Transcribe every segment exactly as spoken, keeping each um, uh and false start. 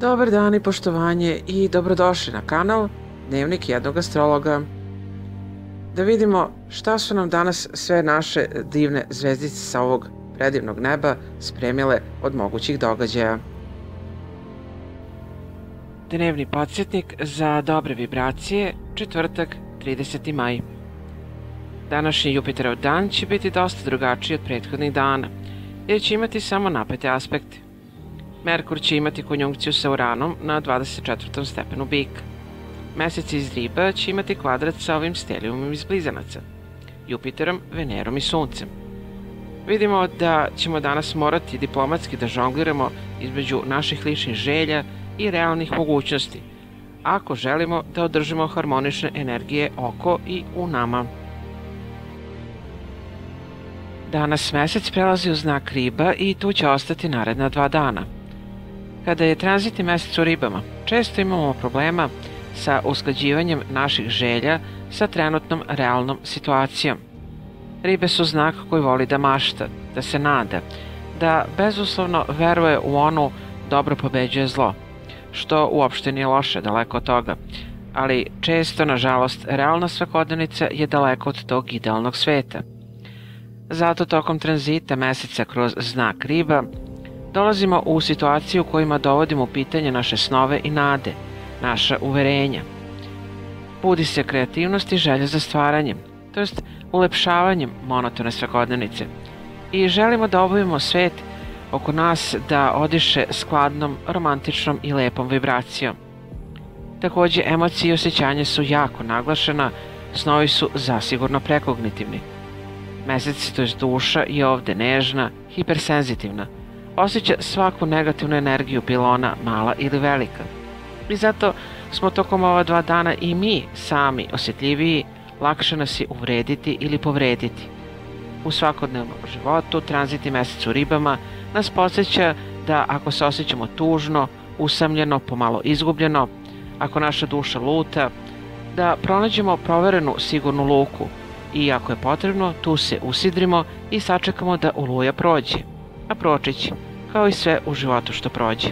Dobar dan i poštovanje i dobrodošli na kanal Dnevnik jednog astrologa. Da vidimo šta su nam danas sve naše divne zvezdice sa ovog predivnog neba spremile od mogućih događaja. Dnevni podsjetnik za dobre vibracije, četvrtak, trideseti maj. Današnji Jupiterov dan će biti dosta drugačiji od prethodnih dana, jer će imati samo napete aspekte. Merkur će imati konjunkciju sa Uranom na dvadeset četvrtom stepenu Bika. Mesec iz Riba će imati kvadrat sa ovim stelijumom iz Blizanaca, Jupiterom, Venerom i Suncem. Vidimo da ćemo danas morati diplomatski da žongliramo između naših ličnih želja i realnih mogućnosti, ako želimo da održimo harmonične energije oko i u nama. Danas mesec prelazi u znak Riba i tu će ostati naredna dva dana. Kada je tranzitni mesec u Ribama, često imamo problema sa usklađivanjem naših želja sa trenutnom realnom situacijom. Ribe su znak koji voli da mašta, da se nada, da bezuslovno veruje u onu dobro pobeđuje zlo, što uopšte nije loše, daleko od toga, ali često, nažalost, realna svakodnevnica je daleko od tog idealnog sveta. Zato tokom tranzita meseca kroz znak Riba dolazimo u situaciju u kojima dovodimo u pitanje naše snove i nade, naša uverenja. Budi se kreativnost i želja za stvaranjem, to jest ulepšavanjem monotone svakodnevnice, i želimo da obavimo svet oko nas da odiše skladnom, romantičnom i lepom vibracijom. Takođe, emocije i osjećanja su jako naglašena, snovi su zasigurno prekognitivni. Mesec, to jest duša, je ovde nežna, hipersenzitivna, osjeća svaku negativnu energiju, bila ona mala ili velika. I zato smo tokom ova dva dana i mi sami osjetljiviji, lakše nas je uvrediti ili povrediti. U svakodnevnom životu tranzitni mesec u Ribama nas podsjeća da ako se osjećamo tužno, usamljeno, pomalo izgubljeno, ako naša duša luta, da pronađemo proverenu sigurnu luku i ako je potrebno, tu se usidrimo i sačekamo da oluja prođe, a proći će, kao i sve u životu što prođe.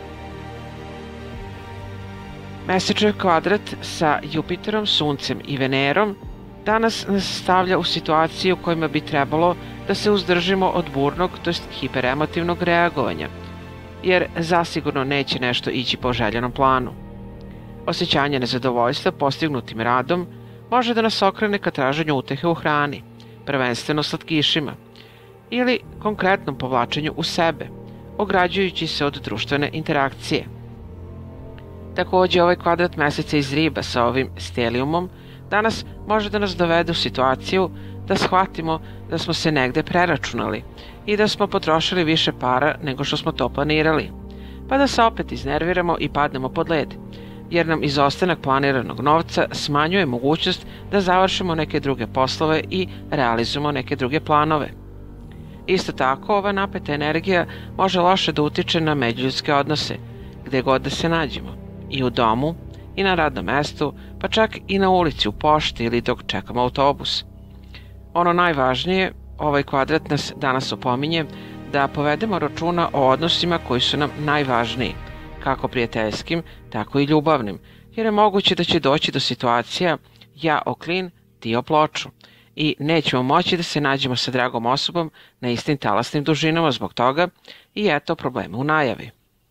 Mesečev kvadrat sa Jupiterom, Suncem i Venerom danas nas stavlja u situaciju u kojima bi trebalo da se uzdržimo od burnog, to jest hiperemotivnog reagovanja, jer zasigurno neće nešto ići po željenom planu. Osjećanje nezadovoljstva postignutim radom može da nas okrene ka traženju utehe u hrani, prvenstveno slatkišima, ili konkretnom povlačenju u sebe, ograđujući se od društvene interakcije. Takođe, ovaj kvadrat meseca iz Riba sa ovim stelijumom danas može da nas dovede u situaciju da shvatimo da smo se negde preračunali i da smo potrošili više para nego što smo to planirali, pa da se opet iznerviramo i padnemo pod led, jer nam izostanak planiranog novca smanjuje mogućnost da završimo neke druge poslove i realizujemo neke druge planove. Isto tako, ova napeta energija može loše da utiče na međuljudske odnose, gde god da se nađemo, i u domu, i na radnom mestu, pa čak i na ulici, u pošti ili dok čekamo autobus. Ono najvažnije, ovaj kvadrat nas danas opominje da povedemo računa o odnosima koji su nam najvažniji, kako prijateljskim, tako i ljubavnim, jer je moguće da će doći do situacija ja o klin, ti o ploču, i nećemo moći da se nađemo sa dragom osobom na istim talasnim dužinama zbog toga i eto problema u najavi.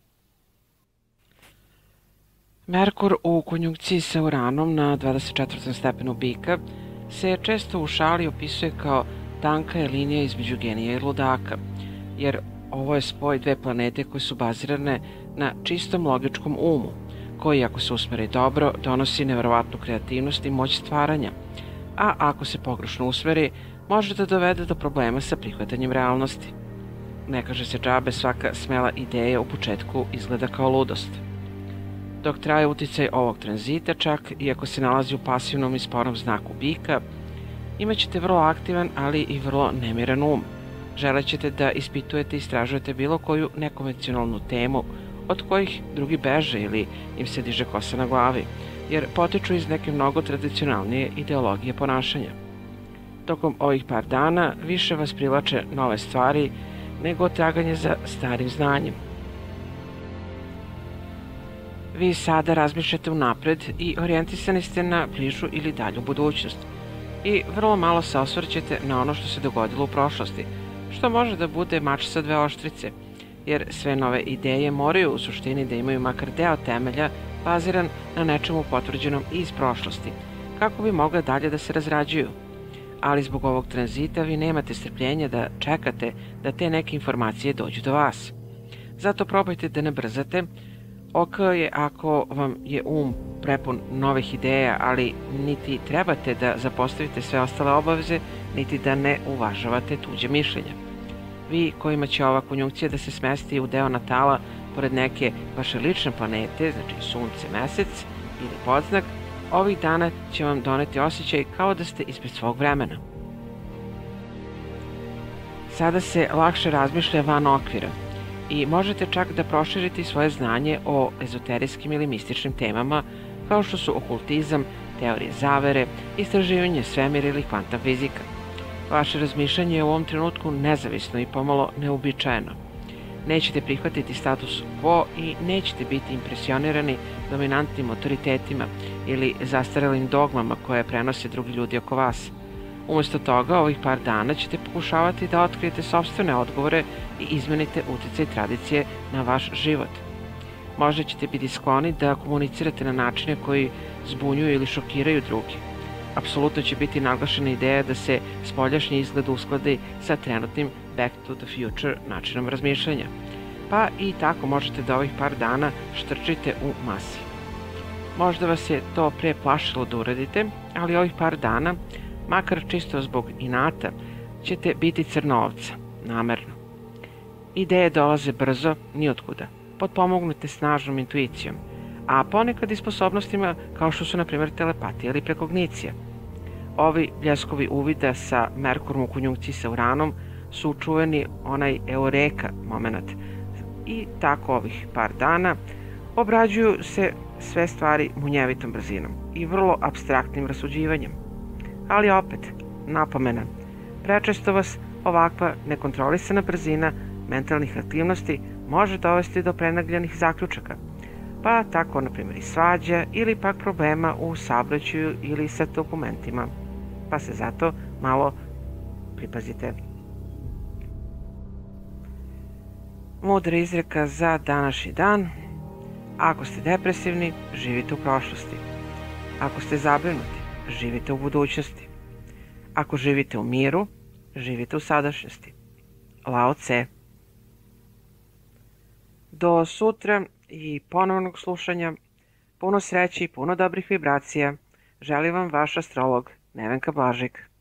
Merkur u konjunkciji sa Uranom na dvadeset četvrtom stepenu Bika se često u šali opisuje kao tanka je linija između genija i ludaka, jer ovo je spoj dve planete koje su bazirane na čistom logičkom umu, koji ako se usmeri dobro donosi neverovatnu kreativnost i moć stvaranja, a ako se pogrešno usmeri može da dovede do problema sa prihvatanjem realnosti. Ne kaže se džabe, svaka smela ideja u početku izgleda kao ludost. Dok traje uticaj ovog tranzita, čak i ako se nalazi u pasivnom i sporom znaku Bika, imaćete vrlo aktivan, ali i vrlo nemiran um. Želećete da ispitujete i istražujete bilo koju nekonvencionalnu temu od kojih drugi beže ili im se diže kosa na glavi, jer potiču iz neke mnogo tradicionalnije ideologije ponašanja. Tokom ovih par dana više vas privlače nove stvari nego traganje za starim znanjem. Vi sada razmišljate unapred i orijentisani ste na bližu ili dalju budućnost. I vrlo malo se osvrćete na ono što se dogodilo u prošlosti, što može da bude mač sa dve oštrice, jer sve nove ideje moraju u suštini da imaju makar deo temelja baziran na nečemu potvrđenom iz prošlosti, kako bi mogle dalje da se razrađuju. Ali zbog ovog tranzita vi nemate strpljenja da čekate da te neke informacije dođu do vas. Zato probajte da ne brzate. Ok je ako vam je um prepun novih ideja, ali niti trebate da zapostavite sve ostale obaveze, niti da ne uvažavate tuđe mišljenja. Vi kojima će ova konjunkcija da se smesti u deo natala pored neke vaše lične planete, znači sunce, mesec ili podznak, ovih dana će vam doneti osjećaj kao da ste ispred svog vremena. Sada se lakše razmišlja van okvira i možete čak da proširite svoje znanje o ezoterijskim ili mističnim temama kao što su okultizam, teorije zavere, istraživanje svemira ili kvantna fizika. Vaše razmišljanje je u ovom trenutku nezavisno i pomalo neobičajeno. Nećete prihvatiti status quo i nećete biti impresionirani dominantnim autoritetima ili zastarelim dogmama koje prenose drugi ljudi oko vas. Umesto toga, ovih par dana ćete pokušavati da otkrijete sopstvene odgovore i izmenite uticaj tradicije na vaš život. Možda ćete biti skloni da komunicirate na načine koji zbunjuju ili šokiraju drugi. Apsolutno će biti naglašena ideja da se spoljašnji izgled uskladi sa trenutnim back to the future načinom razmišljanja. Pa i tako možete da ovih par dana štrčite u masi. Možda vas je to pre plašilo da uradite, ali ovih par dana, makar čisto zbog inata, ćete biti crnoovca, namerno. Ideje dolaze brzo, nijotkuda, potpomognute snažnom intuicijom, a ponekad i sposobnostima kao što su, na primjer, telepatija ili prekognicija. Ovi bljeskovi uvida sa Merkurom u konjunkciji sa Uranom su čuveni onaj eureka moment i tako ovih par dana obrađuju se sve stvari munjevitom brzinom i vrlo apstraktnim rasuđivanjem. Ali opet, napomena, prečesto vas ovakva nekontrolisana brzina mentalnih aktivnosti može dovesti do prenagljenih zaključaka, pa tako, na primjer, i svađa ili pak problema u saobraćaju ili sa dokumentima, pa se zato malo pripazite. Mudra izreka za današnji dan: ako ste depresivni, živite u prošlosti. Ako ste zabrinuti, živite u budućnosti. Ako živite u miru, živite u sadašnjosti. Lao Tse. Do sutra i ponovnog slušanja. Puno sreće i puno dobrih vibracija. Želim vam vaš astrolog Nevenka Blažik.